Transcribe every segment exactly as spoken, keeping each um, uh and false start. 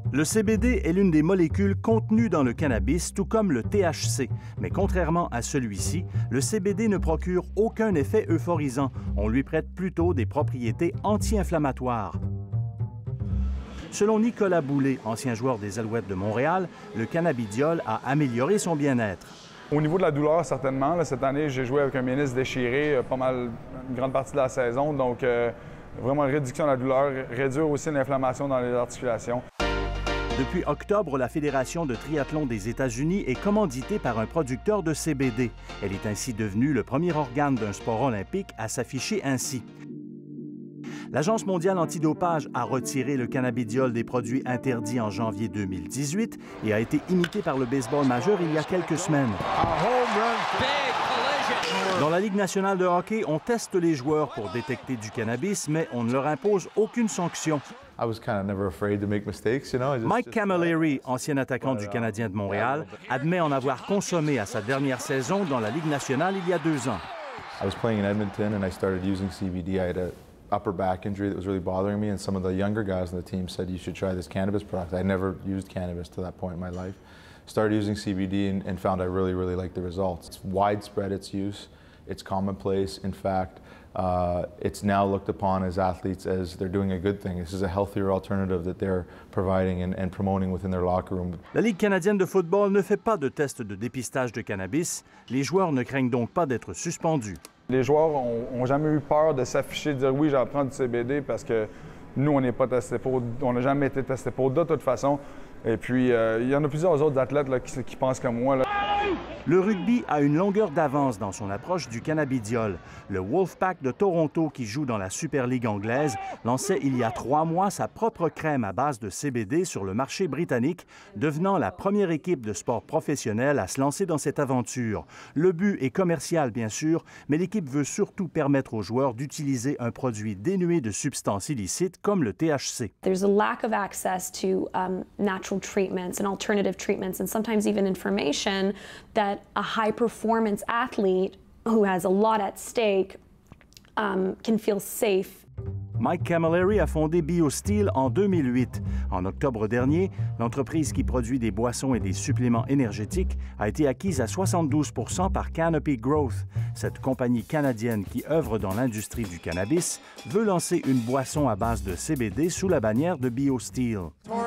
Le C B D est l'une des molécules contenues dans le cannabis, tout comme le T H C. Mais contrairement à celui-ci, le C B D ne procure aucun effet euphorisant. On lui prête plutôt des propriétés anti-inflammatoires. Selon Nicolas Boulay, ancien joueur des Alouettes de Montréal, le cannabidiol a amélioré son bien-être. Au niveau de la douleur, certainement. Là, cette année, j'ai joué avec un ménisque déchiré pas mal une grande partie de la saison. Donc, euh, vraiment une réduction de la douleur, réduire aussi l'inflammation dans les articulations. Depuis octobre, la Fédération de triathlon des États-Unis est commanditée par un producteur de C B D. Elle est ainsi devenue le premier organe d'un sport olympique à s'afficher ainsi. L'Agence mondiale antidopage a retiré le cannabidiol des produits interdits en janvier deux mille dix-huit et a été imité par le baseball majeur il y a quelques semaines. Dans la Ligue nationale de hockey, on teste les joueurs pour détecter du cannabis, mais on ne leur impose aucune sanction. Mike Camilleri, ancien attaquant du Canadien de Montréal, admet en avoir consommé à sa dernière saison dans la Ligue nationale il y a deux ans. I was playing in Edmonton and I started using C B D. I had a upper back injury that was really bothering me, and some of the younger guys on the team said you should try this cannabis product. I never used cannabis to that point in my life. Started using C B D and, and found I really, really liked the results. It's widespread its use. It's commonplace. In fact, uh, it's now looked upon as athletes as they're doing a good thing. This is a healthier alternative that they're providing and, and promoting within their locker room. La Ligue canadienne de football ne fait pas de test de dépistage de cannabis. Les joueurs ne craignent donc pas d'être suspendus. Les joueurs n'ont jamais eu peur de s'afficher, de dire oui, j'en prends du C B D parce que nous, on n'est pas testé pour, on n'a jamais été testé pour de toute façon. Et puis, euh, il y en a plusieurs autres athlètes là, qui, qui pensent comme moi. Là. Le rugby a une longueur d'avance dans son approche du cannabidiol. Le Wolfpack de Toronto, qui joue dans la Super League anglaise, lançait il y a trois mois sa propre crème à base de C B D sur le marché britannique, devenant la première équipe de sport professionnel à se lancer dans cette aventure. Le but est commercial, bien sûr, mais l'équipe veut surtout permettre aux joueurs d'utiliser un produit dénué de substances illicites comme le T H C. There's a lack of access to um, natural treatments and alternative treatments and sometimes even information that a high-performance athlete who has a lot at stake um, can feel safe. Mike Camilleri a fondé BioSteel en deux mille huit. En octobre dernier, l'entreprise qui produit des boissons et des suppléments énergétiques a été acquise à soixante-douze pour cent par Canopy Growth. Cette compagnie canadienne qui œuvre dans l'industrie du cannabis veut lancer une boisson à base de C B D sous la bannière de BioSteel.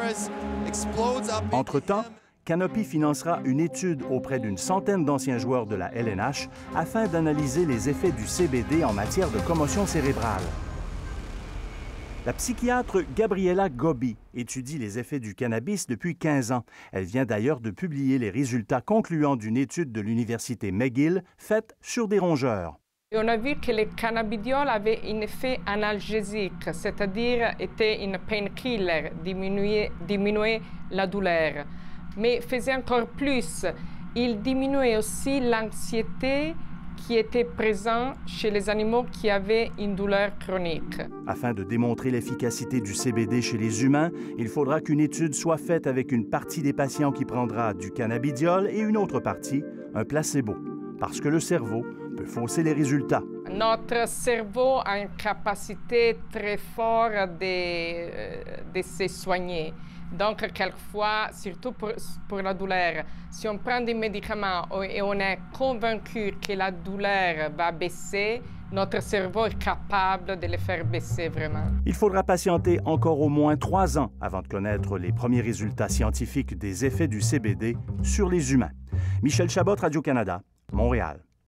Entre-temps, Canopy financera une étude auprès d'une centaine d'anciens joueurs de la L N H afin d'analyser les effets du C B D en matière de commotion cérébrale. La psychiatre Gabriela Gobi étudie les effets du cannabis depuis quinze ans. Elle vient d'ailleurs de publier les résultats concluants d'une étude de l'Université McGill faite sur des rongeurs. On a vu que le cannabidiol avait un effet analgésique, c'est-à-dire était une painkiller, diminuer, diminuer la douleur. Mais faisait encore plus, il diminuait aussi l'anxiété qui était présente chez les animaux qui avaient une douleur chronique. Afin de démontrer l'efficacité du C B D chez les humains, il faudra qu'une étude soit faite avec une partie des patients qui prendra du cannabidiol et une autre partie, un placebo, parce que le cerveau peut fausser les résultats. Notre cerveau a une capacité très forte de, de se soigner. Donc, quelquefois, surtout pour, pour la douleur, si on prend des médicaments et on est convaincu que la douleur va baisser, notre cerveau est capable de le faire baisser vraiment. Il faudra patienter encore au moins trois ans avant de connaître les premiers résultats scientifiques des effets du C B D sur les humains. Michel Chabot, Radio-Canada, Montréal.